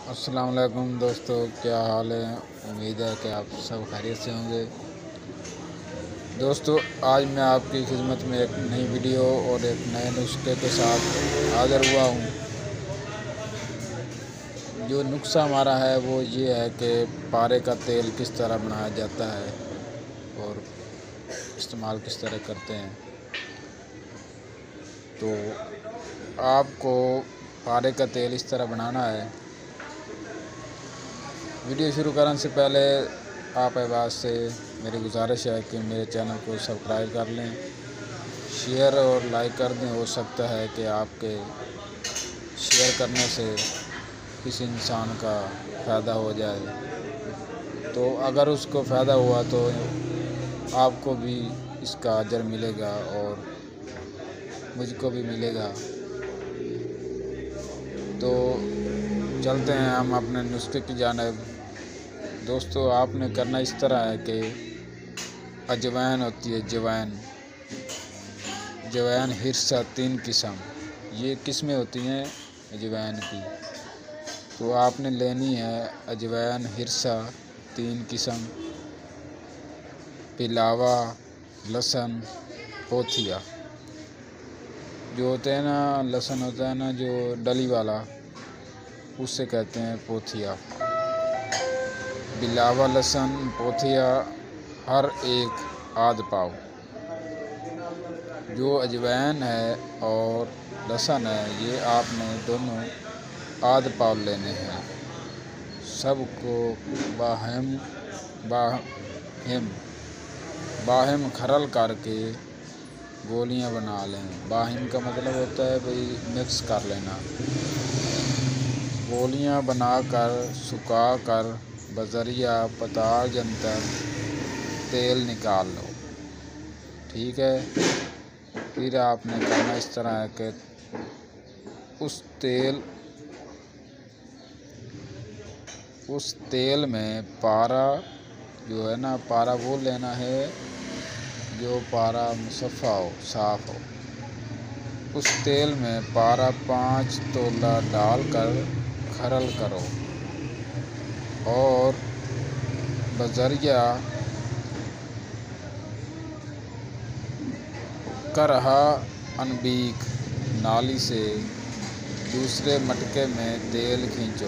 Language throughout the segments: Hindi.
अस्सलाम वालेकुम दोस्तों, क्या हाल है। उम्मीद है कि आप सब खैरियत से होंगे। दोस्तों, आज मैं आपकी खिदमत में एक नई वीडियो और एक नए नुस्खे के साथ हाज़िर हुआ हूँ। जो नुस्खा हमारा है वो ये है कि पारे का तेल किस तरह बनाया जाता है और इस्तेमाल किस तरह करते हैं। तो आपको पारे का तेल इस तरह बनाना है। वीडियो शुरू करने से पहले आप अहबाब से मेरी गुजारिश है कि मेरे चैनल को सब्सक्राइब कर लें, शेयर और लाइक कर दें। हो सकता है कि आपके शेयर करने से किसी इंसान का फ़ायदा हो जाए। तो अगर उसको फ़ायदा हुआ तो आपको भी इसका अजर मिलेगा और मुझको भी मिलेगा। तो चलते हैं हम अपने नुस्खे की जानिब। दोस्तों, आपने करना इस तरह है कि अजवाइन होती है, जवैन हिरसा 3 किस्म, ये किस्में होती हैं अजवाइन की। तो आपने लेनी है अजवाइन हिरसा 3 किस्म, पिलावा, लहसुन, पोथिया। जो होते हैं ना, लहसुन होता है ना जो डली वाला, उससे कहते हैं पोथिया। बिलावा, लहसुन, पोथिया हर एक आध पाव। जो अजवाइन है और लहसुन है, ये आपने दोनों आध पाव लेने हैं। सबको बाहिम खरल करके गोलियां बना लें। बाहिम का मतलब होता है भाई मिक्स कर लेना। गोलियां बनाकर सुखा कर बजरिया पताल जंतर तेल निकाल लो। ठीक है। फिर आपने करना इस तरह है कि उस तेल में पारा जो है ना, पारा वो लेना है जो पारा मुसफ़ा हो, साफ़ हो। उस तेल में पारा 5 तोला डालकर खरल करो और बजरिया करहा अनबीक नाली से दूसरे मटके में तेल खींचो।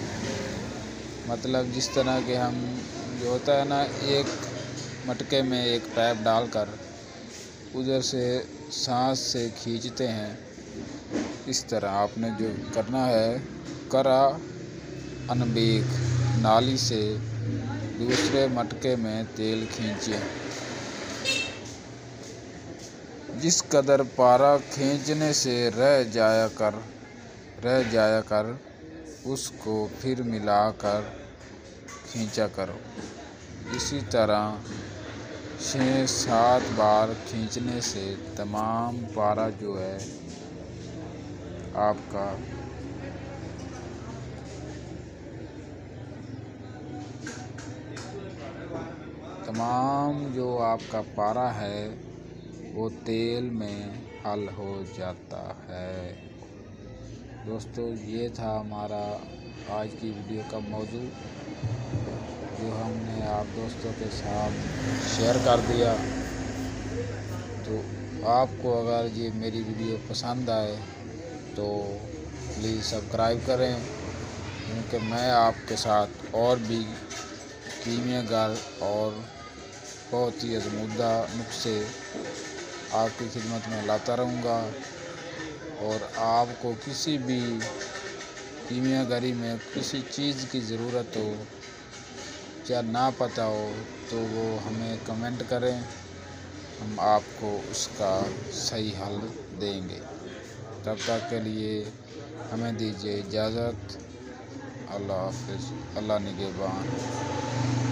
मतलब जिस तरह के हम जो होता है ना, एक मटके में एक पाइप डालकर उधर से सांस से खींचते हैं, इस तरह आपने जो करना है। करा अनबीक नाली से दूसरे मटके में तेल खींचे। जिस कदर पारा खींचने से रह जाया कर उसको फिर मिलाकर खींचा करो। इसी तरह 6-7 बार खींचने से तमाम पारा जो है आपका पारा है वो तेल में हल हो जाता है। दोस्तों, ये था हमारा आज की वीडियो का मौजू, जो हमने आप दोस्तों के साथ शेयर कर दिया। तो आपको अगर ये मेरी वीडियो पसंद आए तो प्लीज़ सब्सक्राइब करें, क्योंकि मैं आपके साथ और भी कीमियागर और बहुत ही आज़मूदा नुस्खे आपकी खिदमत में लाता रहूँगा। और आपको किसी भी कीमियागरी में किसी चीज़ की ज़रूरत हो या ना पता हो तो वो हमें कमेंट करें, हम आपको उसका सही हल देंगे। तब तक के लिए हमें दीजिए इजाज़त। अल्लाह हाफ़िज़। अल्लाह निगहबान।